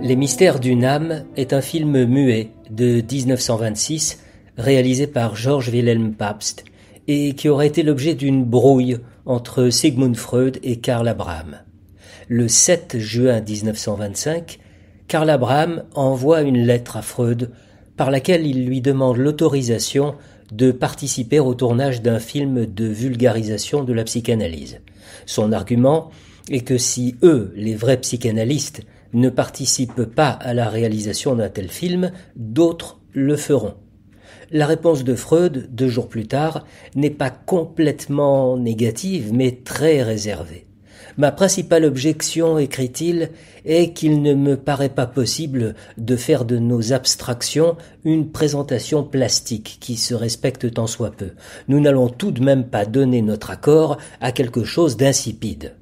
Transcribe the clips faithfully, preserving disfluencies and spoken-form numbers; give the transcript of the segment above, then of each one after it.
Les mystères d'une âme est un film muet de dix-neuf cent vingt-six réalisé par George Wilhelm Pabst et qui aurait été l'objet d'une brouille entre Sigmund Freud et Karl Abraham. Le sept juin dix-neuf cent vingt-cinq, Karl Abraham envoie une lettre à Freud par laquelle il lui demande l'autorisation de participer au tournage d'un film de vulgarisation de la psychanalyse. Son argument est que si eux, les vrais psychanalystes, ne participent pas à la réalisation d'un tel film, d'autres le feront. La réponse de Freud, deux jours plus tard, n'est pas complètement négative, mais très réservée. Ma principale objection, écrit-il, est qu'il ne me paraît pas possible de faire de nos abstractions une présentation plastique qui se respecte tant soit peu. Nous n'allons tout de même pas donner notre accord à quelque chose d'insipide.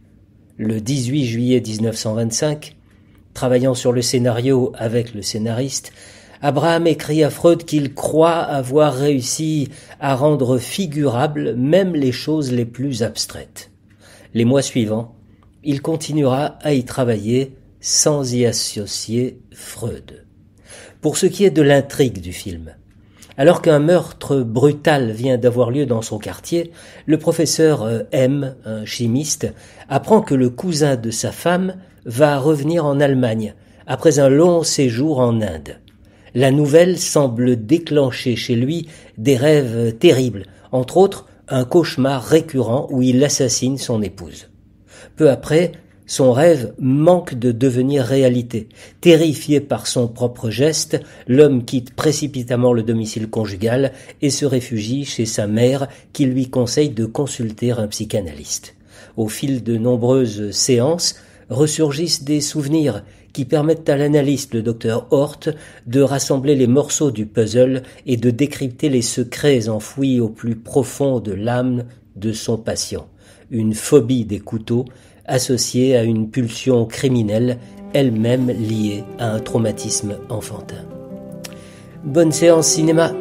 Le dix-huit juillet dix-neuf cent vingt-cinq, travaillant sur le scénario avec le scénariste, Abraham écrit à Freud qu'il croit avoir réussi à rendre figurables même les choses les plus abstraites. Les mois suivants, il continuera à y travailler sans y associer Freud. Pour ce qui est de l'intrigue du film, alors qu'un meurtre brutal vient d'avoir lieu dans son quartier, le professeur M, un chimiste, apprend que le cousin de sa femme va revenir en Allemagne après un long séjour en Inde. La nouvelle semble déclencher chez lui des rêves terribles, entre autres un cauchemar récurrent où il assassine son épouse. Peu après, son rêve manque de devenir réalité. Terrifié par son propre geste, l'homme quitte précipitamment le domicile conjugal et se réfugie chez sa mère qui lui conseille de consulter un psychanalyste. Au fil de nombreuses séances, ressurgissent des souvenirs qui permettent à l'analyste, le docteur Hort, de rassembler les morceaux du puzzle et de décrypter les secrets enfouis au plus profond de l'âme de son patient. Une phobie des couteaux associée à une pulsion criminelle, elle-même liée à un traumatisme enfantin. Bonne séance cinéma.